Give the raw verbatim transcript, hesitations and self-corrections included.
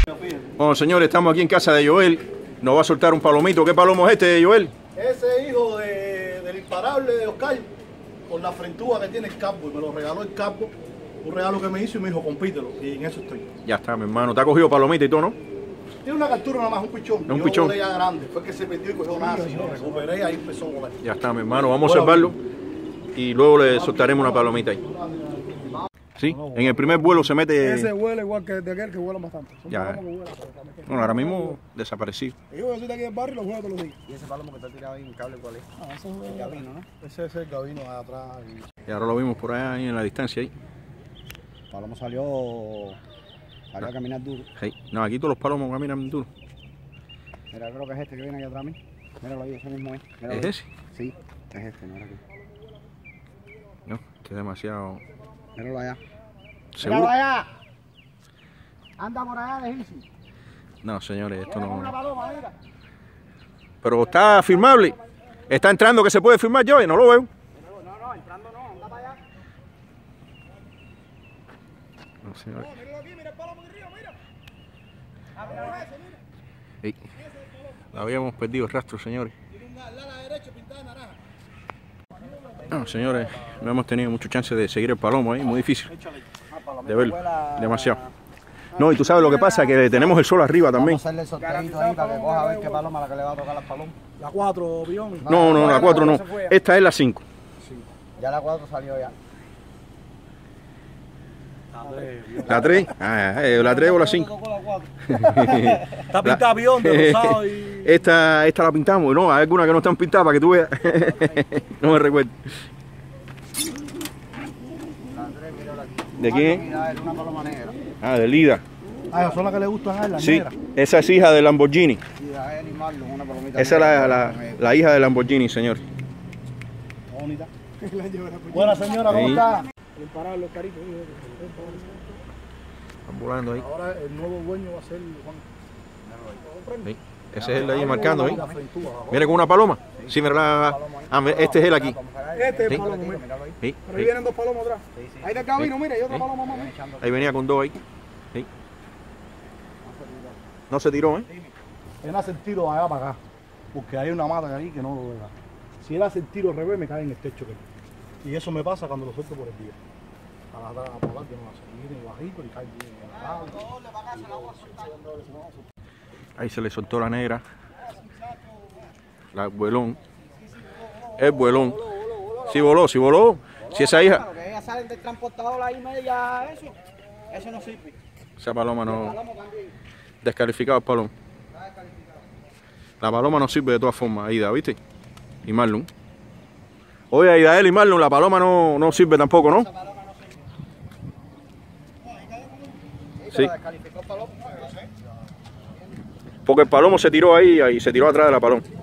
Bueno, señores, estamos aquí en casa de Joel. Nos va a soltar un palomito. ¿Qué palomo es este, Joel? Ese hijo de, del imparable de Oscar, con la frentúa que tiene el campo, y me lo regaló el campo. Un regalo que me hizo y me dijo, compítelo. Y en eso estoy. Ya está, mi hermano. ¿Te ha cogido palomita y todo, no? Tiene una captura nada más, un pichón. Un yo pichón. volé ya grande. Fue que se perdió y cogió nada. Si lo recuperé, ahí empezó a volar. Ya está, mi hermano. Vamos a observarlo y luego le soltaremos una palomita ahí. Sí, en el primer vuelo se mete... Ese vuela igual que de aquel que vuela bastante. Son Ya. palomos que vuelan, pero Bueno, ahora mismo desaparecido. yo soy de aquí del barrio y los juego todos los días. ¿Y ese palomo que está tirado ahí en cable cuál es? Ah, eso es El gabino, ¿no? Ese es el gabino de atrás. Y... Y ahora lo vimos por allá ahí en la distancia ahí. El palomo salió, salió a caminar duro. Sí. No, aquí todos los palomos caminan duro. Mira, creo que es este que viene aquí atrás a mí. Míralo ahí, ese mismo es. Míralo ¿Es ahí. ese? Sí, es este, mira aquí. No, este es demasiado... Míralo allá. ¿Seguro? ¡Míralo allá! Anda por allá de Gilsi. No, señores, esto Mira, una no... paloma, mira. Pero está firmable. Está entrando que se puede firmar, yo no lo veo. No, no, entrando no, anda para allá. No, señores. mira aquí, mira el palomo de río, mira. Ah, mira ese, mira. Ey, habíamos perdido el rastro, señores. Tiene un ala derecha pintada de naranja. No, señores, no hemos tenido mucho chance de seguir el palomo ahí, muy difícil de verlo, demasiado. No, y tú sabes lo que pasa, que tenemos el sol arriba también. Vamos a hacerle el sorteito ahí para que coja a ver qué paloma la que le va a tocar las palomas. La cuatro, Bión. No, no, la cuatro no, esta es la cinco. Ya la cuatro salió ya. ¿La tres? Ah, eh, ¿la tres o la cinco? Está pintada Bión de rosado y... Esta, esta la pintamos, no, hay algunas que no están pintadas para que tú veas. No me recuerdo. ¿De quién? Mira, era una paloma negra. Ah, de Lida. Ah, esas son las que le gustan a él, las Sí, negras. esa es hija de Lamborghini. Mira, él y Marlon, una palomita Esa es negra. la, la, la hija de Lamborghini, señor. Bonita. Buena señora, ¿cómo Sí. está? El imparable, los caritos. Están volando ahí. Ahora el nuevo dueño va a ser Juan. Sí. Ese es el de ahí marcando ahí. La frentúa. Mira con una paloma. Sí, mira la... Ah, mira, este es él aquí. Este es Sí. el palomo, mira. Sí, Pero ahí sí. vienen dos palomos atrás. Ahí del camino, mira, y otra Sí. paloma más. mira. Ahí venía con dos ahí. Sí. No se tiró, ¿eh? Él hace el tiro allá para acá, porque hay una mata ahí que no lo vea. Si él hace el tiro al revés, me cae en el techo. Que... Y eso me pasa cuando lo suelto por el día. A la a volar que no hace. Viene bajito y cae bien. Ahí se le soltó la negra. La vuelón. El vuelón. Sí voló, sí voló. Si esa hija... Claro, que ellas salen del transportador ahí media, eso. Eso no sirve. Esa paloma no... Paloma también. Descalificado el paloma. La paloma no sirve de todas formas, Aida, ¿viste? Y Marlon. Oye, Aida, él y Marlon, la paloma no, no sirve tampoco, ¿no? Sí. Porque el palomo se tiró ahí y se tiró atrás de la paloma.